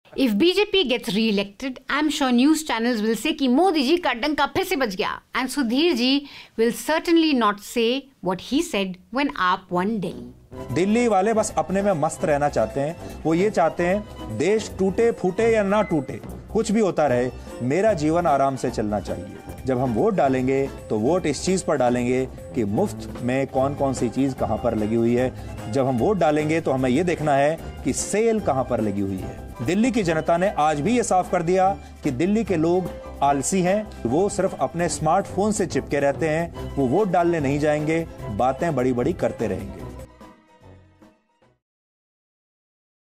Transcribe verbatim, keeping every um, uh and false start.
If B J P gets re-elected, I'm sure news channels will say कि मोदी जी का डंका फिर से बज गया, and Sudhir ji will certainly not say what he said when A A P won Delhi. Delhi वाले बस अपने में मस्त रहना चाहते हैं। वो ये चाहते हैं देश टूटे फूटे या ना टूटे, कुछ भी होता रहे, मेरा जीवन आराम से चलना चाहिए। जब हम वोट डालेंगे तो वोट इस चीज पर डालेंगे कि मुफ्त में कौन कौन सी चीज कहां पर लगी हुई है। जब हम वोट डालेंगे तो हमें यह देखना है कि सेल कहां पर लगी हुई है। दिल्ली की जनता ने आज भी ये साफ कर दिया कि दिल्ली के लोग आलसी हैं, वो सिर्फ अपने स्मार्टफोन से चिपके रहते हैं, वो वोट डालने नहीं जाएंगे, बातें बड़ी बड़ी करते रहेंगे।